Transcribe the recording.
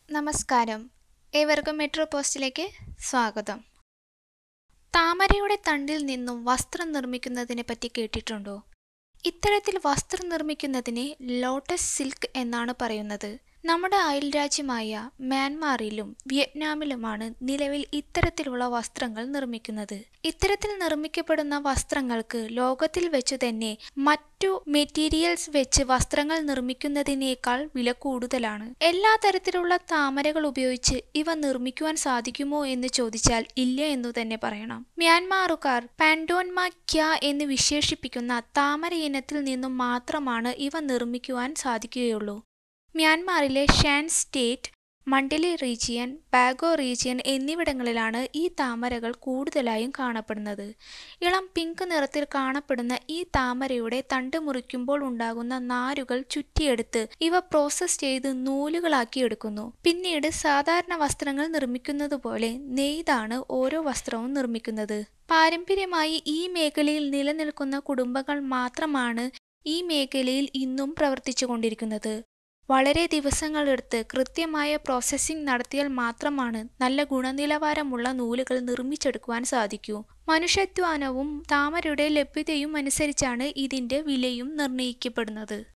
നമസ്കാരം. ഏവർക്കും മെട്രോ പോസ്റ്റിലേക്ക് സ്വാഗതം. താമരയുടെ തണ്ടിൽ നിന്നും വസ്ത്രം നിർമ്മിക്കുന്നതിനെ പറ്റി കേട്ടിട്ടുണ്ടോ? ഇത്തരത്തിൽ വസ്ത്രം നിർമ്മിക്കുന്നതിനെ ലോട്ടസ് സിൽക്ക് എന്നാണ് പറയുന്നത്. നമ്മുടെ അയൽരാജ്യമായ മ്യാൻമാറിലും വിയറ്റ്നാമിലുമാണ് നിലവിൽ ഇത്തരത്തിലുള്ള വസ്ത്രങ്ങൾ നിർമ്മിക്കുന്നത്. ഇത്തരത്തിൽ നിർമ്മിക്കപ്പെടുന്ന വസ്ത്രങ്ങൾക്ക് ലോകത്തിൽ വെച്ചു തന്നെ മറ്റു മെറ്റീരിയൽസ് വെച്ച് വസ്ത്രങ്ങൾ നിർമ്മിക്കുന്നതിനേക്കാൾ വില കൂടുതലാണ്. എല്ലാ തരത്തിലുള്ള താമരകൾ ഉപയോഗിച്ച് ഇവ നിർമ്മിക്കുവാൻ സാധിക്കുമോ എന്ന് ചോദിച്ചാൽ ഇല്ല എന്നു തന്നെ പറയണം. മ്യാൻമാറുകാർ പാൻഡോൻമ ക്യ എന്ന് വിശേഷിപ്പിക്കുന്ന താമര ഇനത്തിൽ നിന്നും മാത്രമാണ് ഇവ നിർമ്മിക്കുവാൻ സാധിക്കുകയുള്ളൂ. മ്യാൻമാറിലെ Shan state, Mandalay region, Bago region എന്നിവിടങ്ങളിലാണ് ഈ താമരകൾ കൂടുതലായും കാണപ്പെടുന്നത്. ഇളം പിങ്ക് നിറത്തിൽ കാണപ്പെടുന്ന ഈ താമരയുടെ തണ്ട് മുറിക്കുമ്പോൾ ഉണ്ടാകുന്ന നാരുകൾ ചുറ്റിയെടുത്ത് ഇവ പ്രോസസ് ചെയ്ത് നൂലുകളാക്കി എടുക്കുന്നു. പിന്നീട് സാധാരണ വസ്ത്രങ്ങൾ നിർമ്മിക്കുന്നത് പോലെ നെയ്താണ് ഓരോ വസ്ത്രവും നിർമ്മിക്കുന്നത്. പാരമ്പര്യമായി ഈ മേഖലയിൽ നിലനിൽക്കുന്ന കുടുംബങ്ങൾ മാത്രമാണ് ഈ മേഖലയിൽ ഇന്നും പ്രവർത്തിച്ചു കൊണ്ടിരിക്കുന്നത്. വളരെ ദിവസങ്ങളെടുത്ത് കൃത്യമായ പ്രോസസ്സിംഗ് നടത്തിയാൽ മാത്രമാണ് നല്ല ഗുണനിലവാരമുള്ള നൂലുകൾ നിർമ്മിച്ചെടുക്കുവാൻ സാധിക്കൂ. മനുഷ്യാധ്വാനവും താമരയുടെ ലഭ്യതയും അനുസരിച്ചാണ് ഇതിന്റെ വിലയും നിർണ്ണയിക്കപ്പെടുന്നത്.